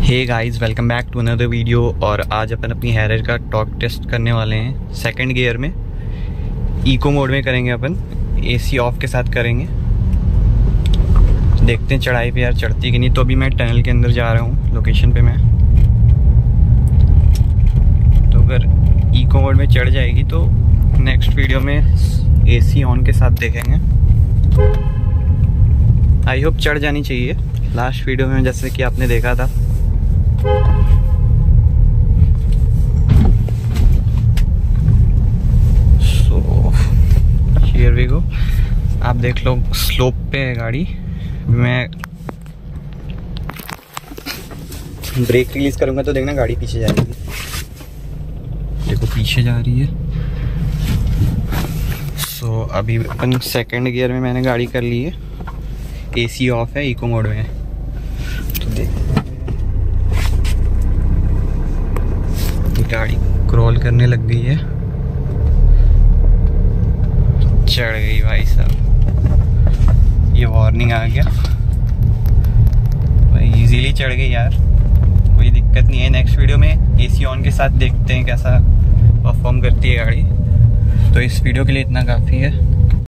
Hey guys, welcome back to another video. और आज अपन अपनी हैरियर का टॉर्क टेस्ट करने वाले हैं। सेकंड गियर में इको मोड में करेंगे अपन, एसी ऑफ के साथ करेंगे। देखते हैं चढ़ाई पे यार चढ़ती कि नहीं। तो अभी मैं टनल के अंदर जा रहा हूँ लोकेशन पे मैं। तो अगर इको मोड में चढ़ जाएगी तो नेक्स्ट वीडियो में एसी ऑन के साथ देखेंगे। आई होप चढ़ जानी चाहिए। लास्ट वीडियो में जैसे कि आपने देखा था हियर वी गो। आप देख लो स्लोप पे है गाड़ी। मैं ब्रेक रिलीज करूंगा तो देखना गाड़ी पीछे जाएगी। देखो पीछे जा रही है। सो अभी अपन सेकंड गियर में मैंने गाड़ी कर ली है। एसी ऑफ है, इको मोड में है। तो देख गाड़ी क्रॉल करने लग गई है। चढ़ गई भाई साहब, ये वार्निंग आ गया भाई। इजीली चढ़ गई यार, कोई दिक्कत नहीं है। नेक्स्ट वीडियो में एसी ऑन के साथ देखते हैं कैसा परफॉर्म करती है गाड़ी। तो इस वीडियो के लिए इतना काफ़ी है।